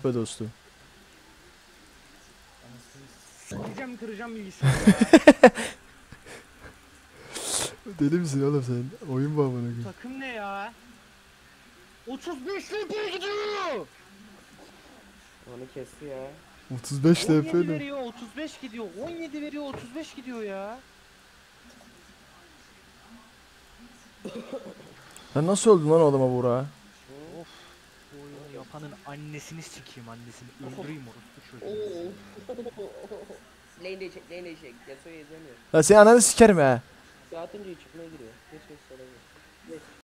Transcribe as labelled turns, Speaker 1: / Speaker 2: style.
Speaker 1: be dostum.
Speaker 2: Kıracağım bilgisayarı.
Speaker 1: Deli misin oğlum sen? Oyun bu amına koyayım.
Speaker 2: Takım ne ya? 35 LP gidiyor.
Speaker 3: Onu kesti ya.
Speaker 1: 35 LP
Speaker 2: 17
Speaker 1: ne?
Speaker 2: veriyor 35 gidiyor. 17 veriyor 35 gidiyor ya.
Speaker 1: Sen nasıl öldün lan o adama Buğra?
Speaker 2: Of. Bu oyunu yapanın annesini sikeyim, annesini öldüreyim orospu çocuğu.
Speaker 3: Lane de çek, lane de çek. Yasuo'yu izlemiyor.
Speaker 1: Ya senin ananı sikerim ha.
Speaker 3: Saat önce çıkmaya giriyor. Geç geç söylemiyor. Geç.